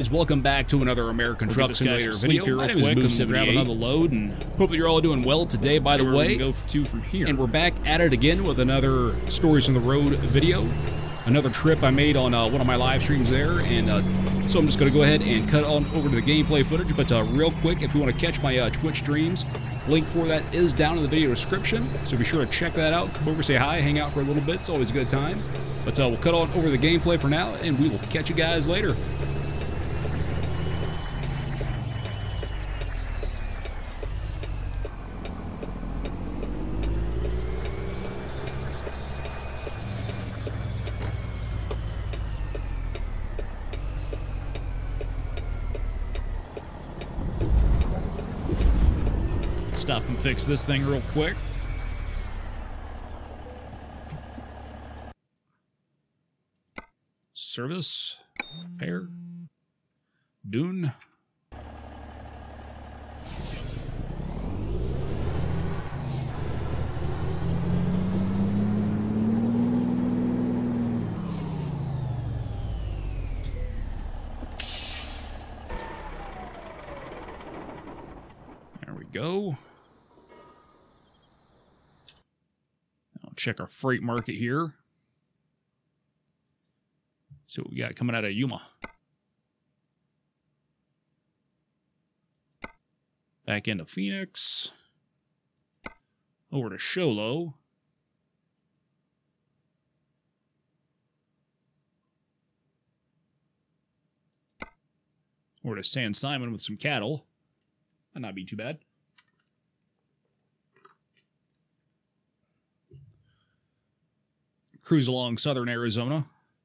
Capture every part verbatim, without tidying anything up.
guys, welcome back to another American Truck Simulator video. My name is Moose seventy-eight. Grab another load, and hope that you're all doing well today, by the way. Go to from here. And we're back at it again with another Stories on the Road video. Another trip I made on uh, one of my live streams there, and uh, so I'm just going to go ahead and cut on over to the gameplay footage. But uh, real quick, if you want to catch my uh, Twitch streams, link for that is down in the video description, so be sure to check that out. Come over, say hi, hang out for a little bit. It's always a good time. But uh, we'll cut on over the gameplay for now, and we will catch you guys later. Stop and fix this thing real quick. Service, repair, Dune. There we go. Check our freight market here. See what we got coming out of Yuma. Back into Phoenix. Over to Sholo. Over to San Simon with some cattle. That'd not be too bad. Cruise along southern Arizona.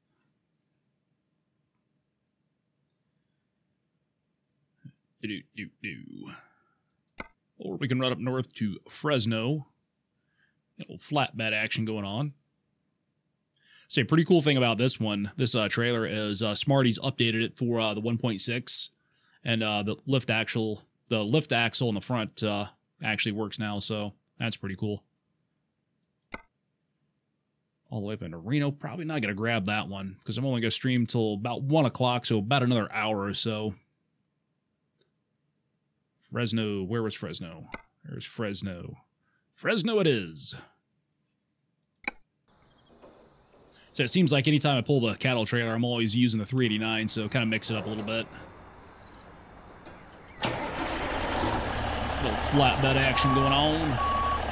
Do, do, do. Or we can run up north to Fresno. A little flatbed action going on. Say, pretty cool thing about this one, this uh, trailer is uh, Smarty's updated it for uh, the one point six, and uh, the lift axle, the lift axle in the front uh, actually works now, so that's pretty cool. All the way up into Reno. Probably not going to grab that one because I'm only going to stream till about one o'clock, so about another hour or so. Fresno. Where was Fresno? There's Fresno. Fresno it is. So it seems like anytime I pull the cattle trailer, I'm always using the three eighty-nine, so kind of mix it up a little bit. A little flatbed action going on.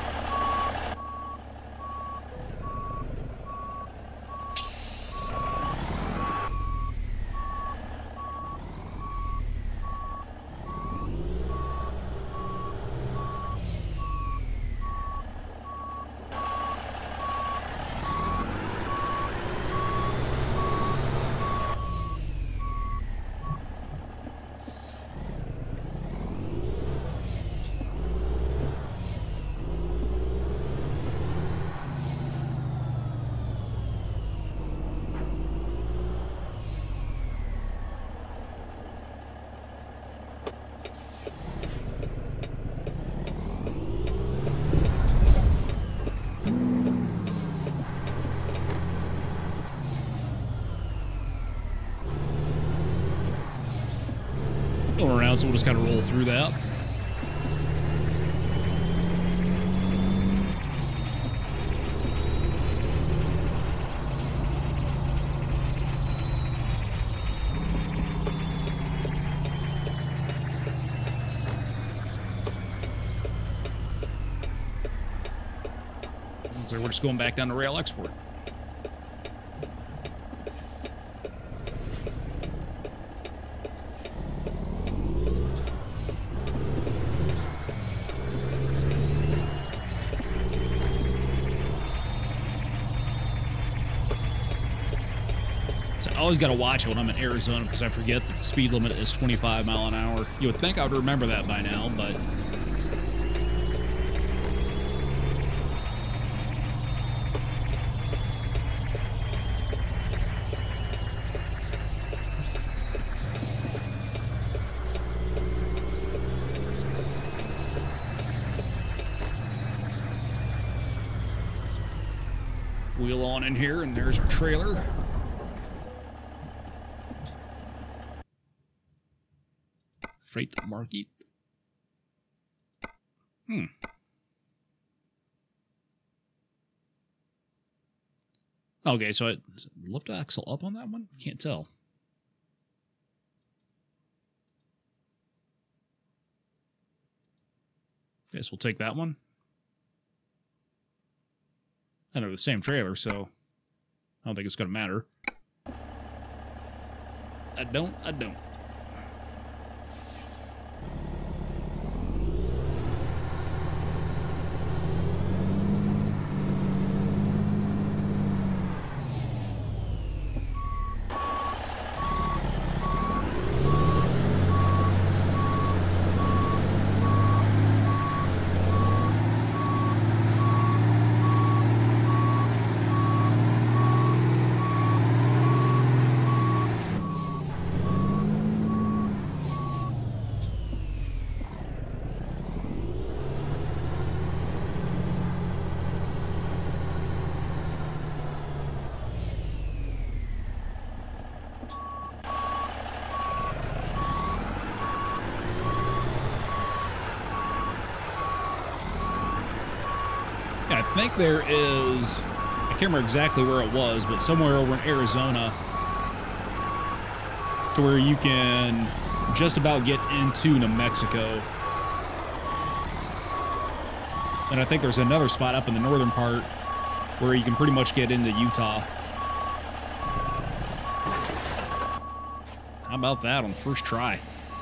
Around, so we'll just kind of roll through that. So we're just going back down to rail export. I always got to watch it when I'm in Arizona because I forget that the speed limit is twenty-five mile an hour. You would think I would remember that by now, but wheel on in here, and there's our trailer. Freight market. Hmm. Okay, so it, is it lift axle up on that one? Can't tell. Guess we'll take that one. I know the same trailer, so I don't think it's gonna matter. I don't, I don't. I think there is, I can't remember exactly where it was, but somewhere over in Arizona to where you can just about get into New Mexico. And I think there's another spot up in the northern part where you can pretty much get into Utah. How about that on the first try?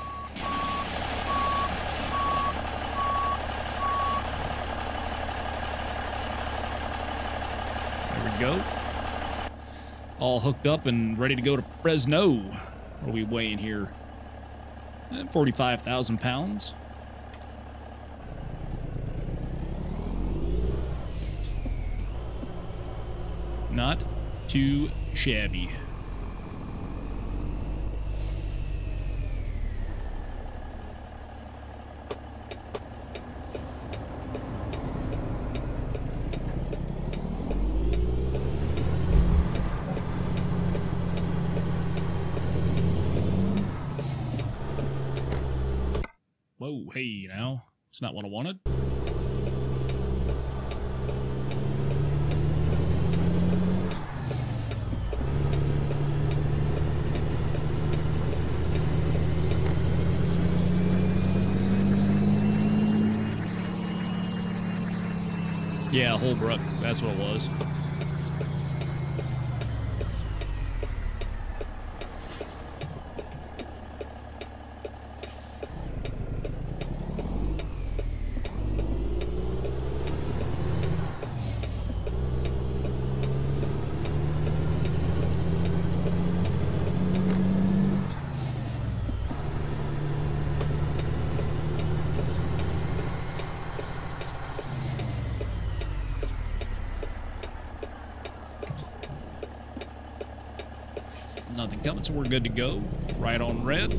Go. All hooked up and ready to go to Fresno. What are we weighing here? forty-five thousand pounds. Not too shabby. Whoa, hey, now, it's not what I wanted. Yeah, Holbrook, that's what it was. Nothing coming, so we're good to go. Right on red.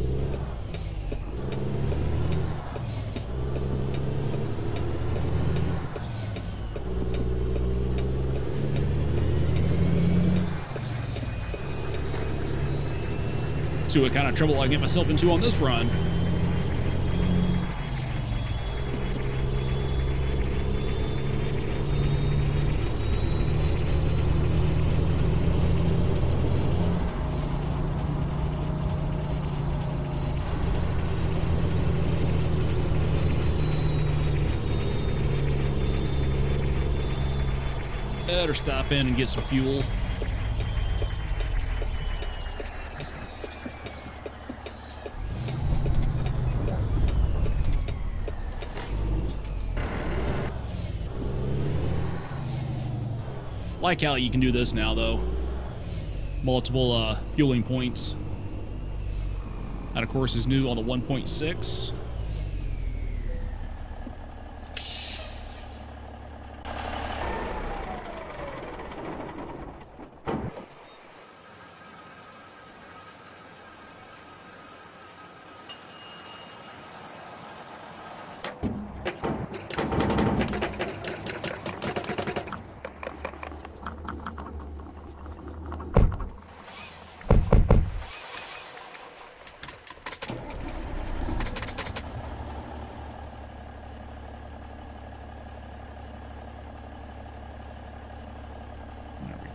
See what kind of trouble I get myself into on this run. Better stop in and get some fuel. Like how you can do this now, though. Multiple uh, fueling points. That, of course, is new on the one point six.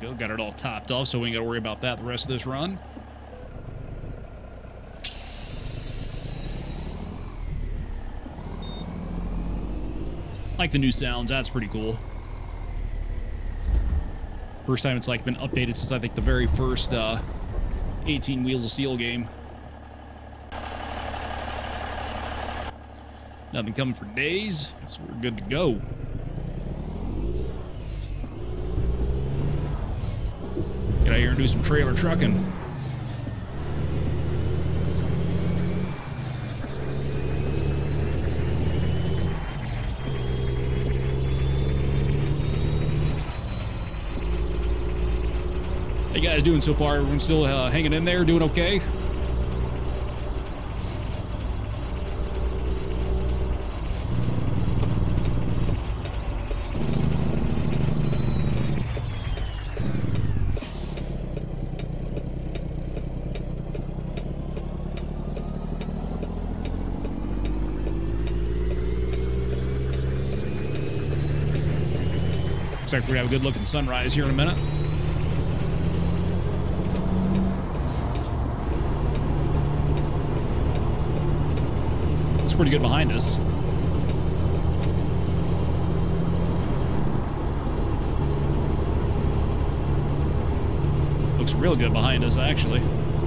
go. Got it all topped off, so we ain't got to worry about that the rest of this run. Like the new sounds. That's pretty cool. First time it's like been updated since I think the very first uh, eighteen Wheels of Steel game. Nothing coming for days, so we're good to go. Get out here and do some trailer trucking. How you guys doing so far? Everyone still uh, hanging in there? Doing okay? Looks like we're gonna have a good looking sunrise here in a minute. Looks pretty good behind us. Looks real good behind us, actually.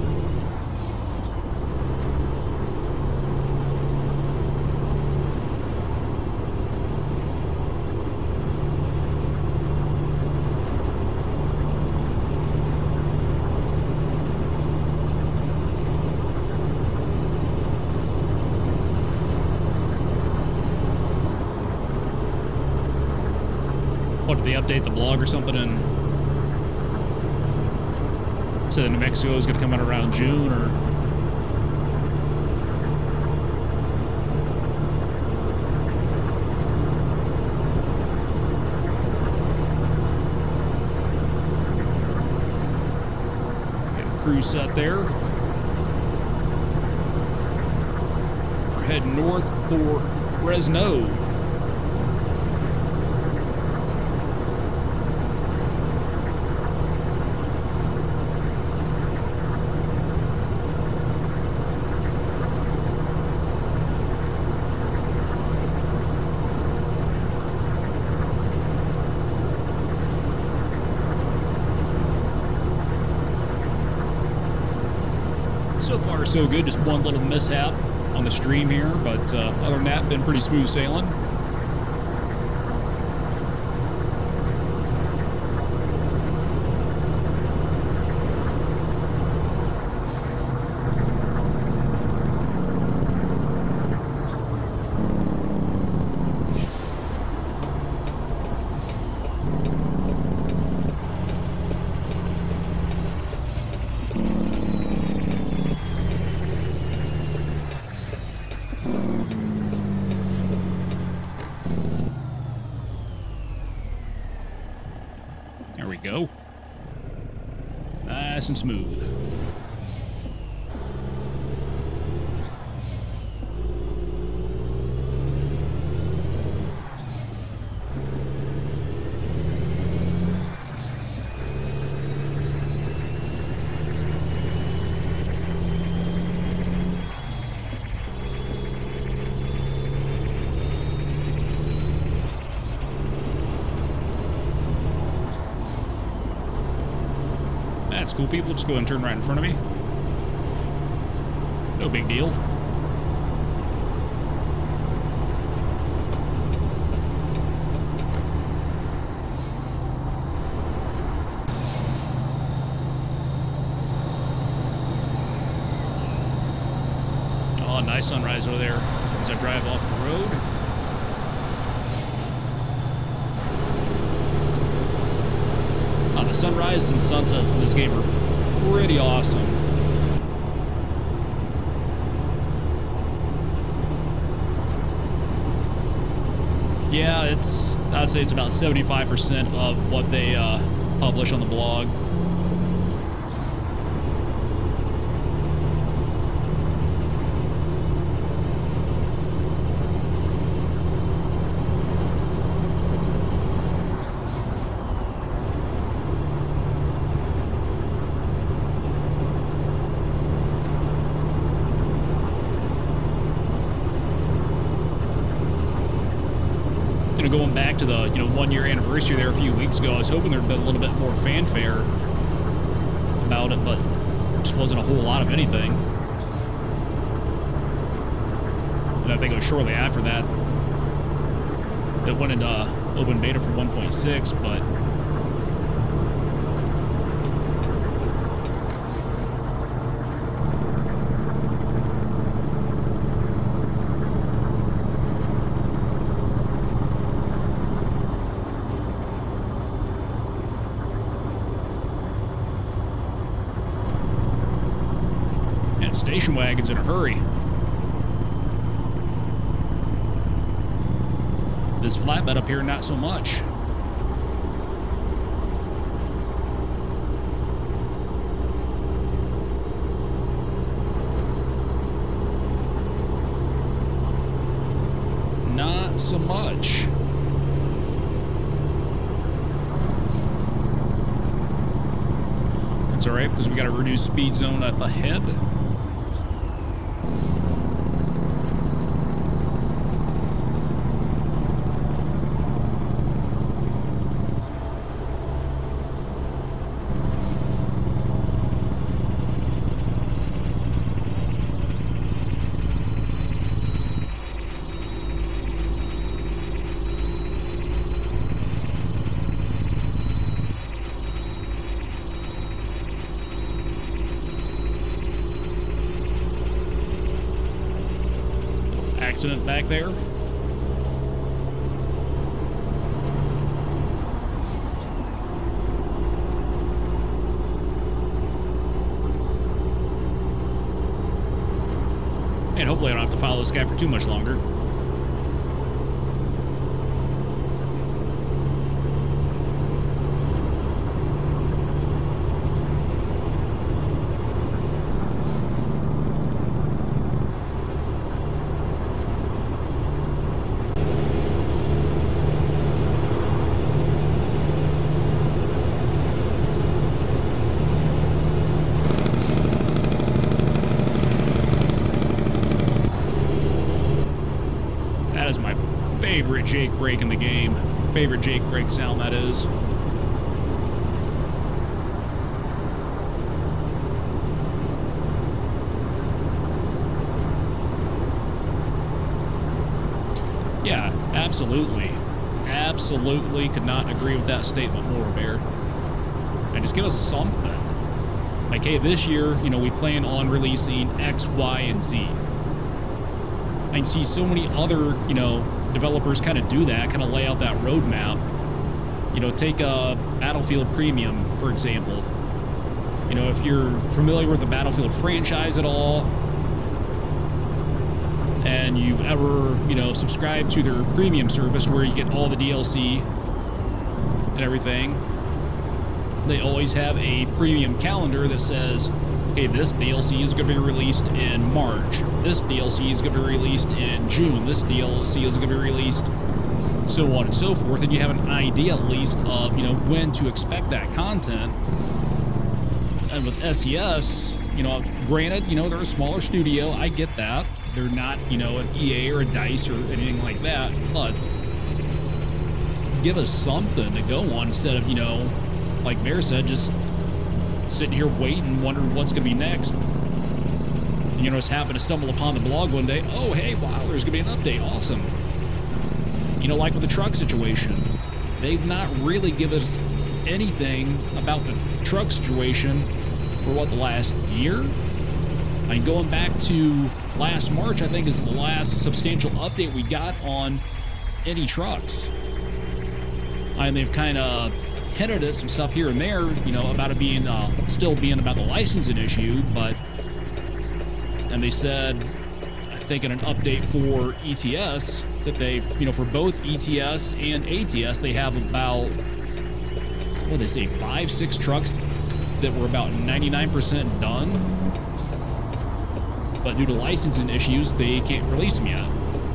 What, did they update the blog or something and said that New Mexico is going to come out around June, or? Get a crew set there. We're heading north for Fresno. So far, so good. Just one little mishap on the stream here, but uh, other than that, been pretty smooth sailing. There we go. Nice and smooth. That's cool, people. Just go ahead and turn right in front of me. No big deal. Oh, nice sunrise over there as I drive off the road. Oh, the sunrises and sunsets in this game are pretty awesome. Yeah, it's, I'd say it's about seventy-five percent of what they uh, publish on the blog. back to the, you know, one-year anniversary there a few weeks ago, I was hoping there'd been a little bit more fanfare about it, but just wasn't a whole lot of anything. And I think it was shortly after that it went into uh, open beta for one point six, but and station wagon's in a hurry. This flatbed up here, not so much. Not so much. That's all right, because we got a reduced speed zone up ahead. Accident back there. And hopefully I don't have to follow this guy for too much longer. That is my favorite Jake brake in the game. Favorite Jake brake sound, that is. Yeah, absolutely. Absolutely could not agree with that statement more, Bear. And just give us something. Like, hey, this year, you know, we plan on releasing X, Y, and Z. I can see so many other, you know, developers kind of do that, kind of lay out that roadmap. You know, take a Battlefield Premium, for example. You know, if you're familiar with the Battlefield franchise at all, and you've ever, you know, subscribed to their premium service where you get all the D L C and everything, they always have a premium calendar that says, okay, this D L C is going to be released in March. This D L C is going to be released in June. This D L C is going to be released, so on and so forth. And you have an idea at least of, you know, when to expect that content. And with S E S, you know, granted, you know, they're a smaller studio. I get that. They're not, you know, an E A or a DICE or anything like that. But give us something to go on instead of, you know, like Bear said, just sitting here waiting, wondering what's going to be next. And, you know, just happen to stumble upon the blog one day. Oh, hey, wow, there's going to be an update. Awesome. You know, like with the truck situation, they've not really given us anything about the truck situation for, what, the last year? I mean, going back to last March, I think, is the last substantial update we got on any trucks. And they've kind of hinted at some stuff here and there, you know, about it being, uh, still being about the licensing issue, but, and they said, I think in an update for E T S, that they've, you know, for both E T S and A T S, they have about, what did they say, five, six trucks that were about ninety-nine percent done, but due to licensing issues, they can't release them yet.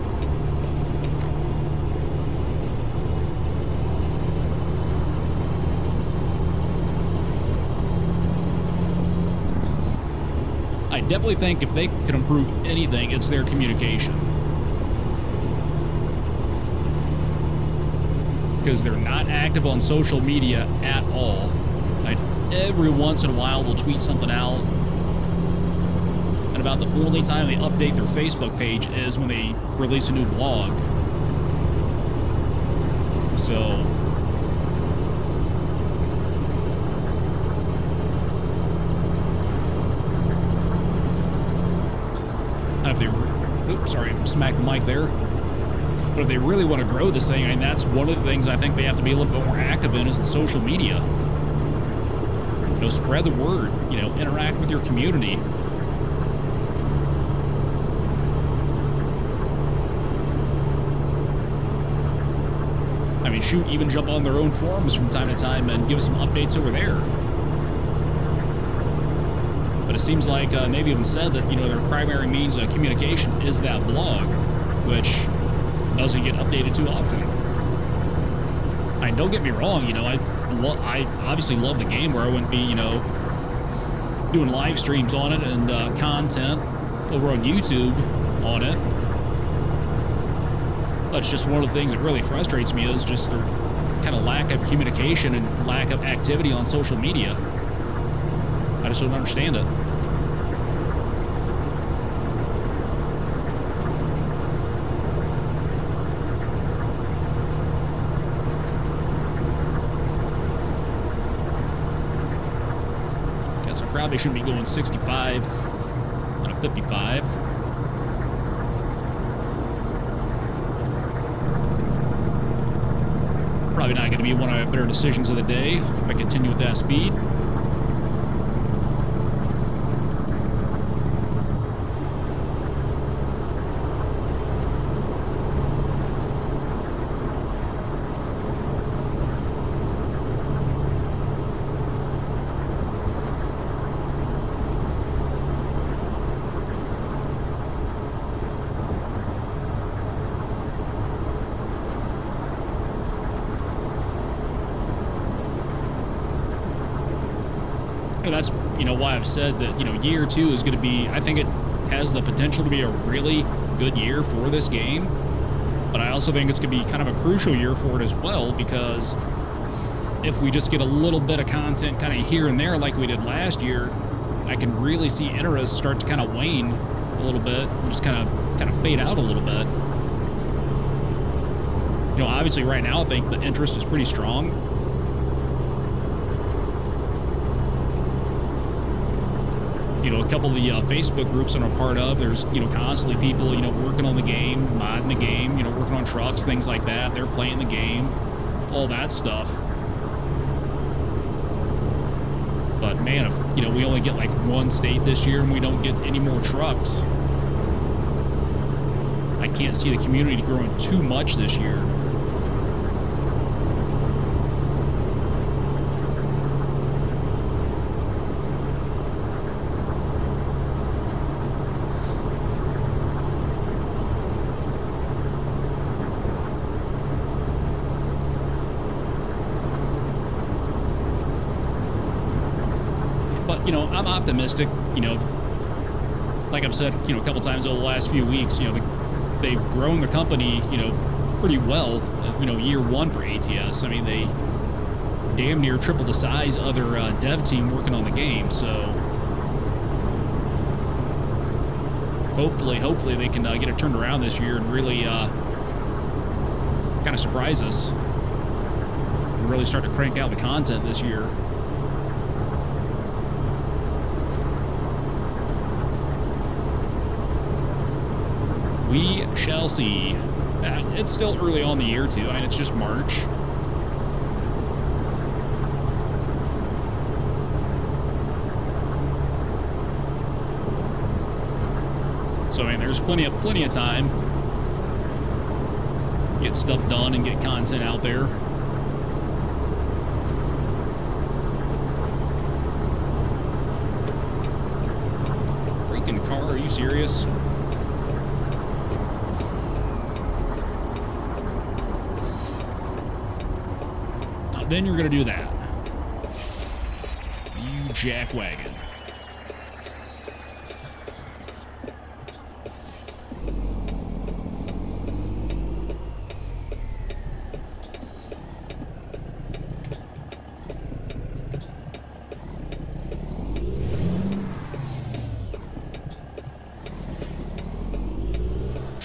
I definitely think if they could improve anything, it's their communication. because they're not active on social media at all. Like, every once in a while, they'll tweet something out. And about the only time they update their Facebook page is when they release a new blog. So... if they, oops, sorry, smacked the mic there. But if they really want to grow this thing, I mean, that's one of the things I think they have to be a little bit more active in is the social media. You know, spread the word, you know, interact with your community. I mean, shoot, even jump on their own forums from time to time and give us some updates over there. But it seems like, uh, and they've even said that, you know, their primary means of communication is that blog, which doesn't get updated too often. I mean, don't get me wrong, you know, I, lo I obviously love the game, where I wouldn't be, you know, doing live streams on it and uh, content over on YouTube on it. That's just one of the things that really frustrates me, is just the kind of lack of communication and lack of activity on social media. I just don't understand it. Guess I probably shouldn't be going sixty-five on a fifty-five. Probably not going to be one of my better decisions of the day if I continue with that speed. That's, you know, why I've said that, you know, year two is going to be, I think it has the potential to be a really good year for this game, but I also think it's going to be kind of a crucial year for it as well, because if we just get a little bit of content kind of here and there like we did last year, I can really see interest start to kind of wane a little bit, and just kind of kind of fade out a little bit. You know, obviously right now I think the interest is pretty strong. You know, a couple of the uh, Facebook groups that I'm a part of, there's, you know, constantly people, you know, working on the game, modding the game, you know, working on trucks, things like that. They're playing the game, all that stuff. But man, if, you know, we only get like one state this year and we don't get any more trucks, I can't see the community growing too much this year. You know, I'm optimistic, you know, like I've said, you know, a couple times over the last few weeks, you know, the, they've grown the company, you know, pretty well, you know, year one for A T S. I mean, they damn near triple the size of their uh, dev team working on the game, so hopefully, hopefully they can uh, get it turned around this year and really uh, kind of surprise us and really start to crank out the content this year. We shall see. It's still early on in the year, too. I mean, it's just March. So, I mean, there's plenty of, plenty of time. Get stuff done and get content out there. Freaking car, are you serious? Then you're going to do that. You jackwagon.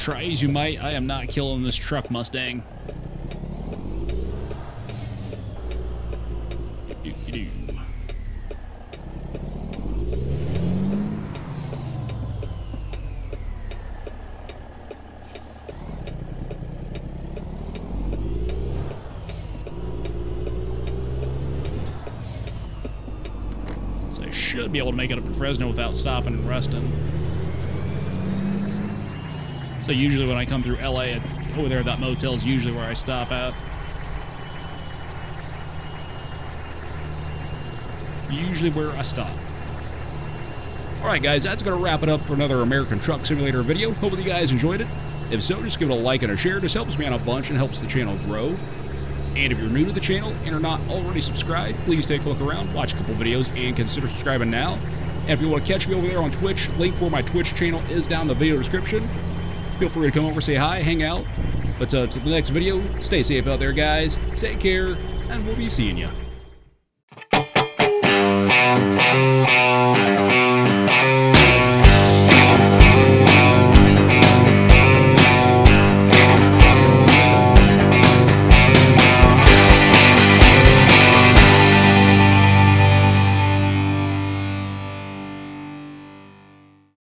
Try as you might, I am not killing this truck Mustang. So I should be able to make it up to Fresno without stopping and resting. So usually when I come through L A, over there, that motel is usually where I stop at. Usually where I stop. Alright guys, that's going to wrap it up for another American Truck Simulator video. Hopefully you guys enjoyed it. If so, just give it a like and a share. This helps me out a bunch and helps the channel grow. And if you're new to the channel and are not already subscribed, please take a look around, watch a couple videos, and consider subscribing now. And if you want to catch me over there on Twitch, link for my Twitch channel is down in the video description. Feel free to come over, say hi, hang out. But uh, to the next video, stay safe out there, guys. Take care, and we'll be seeing you.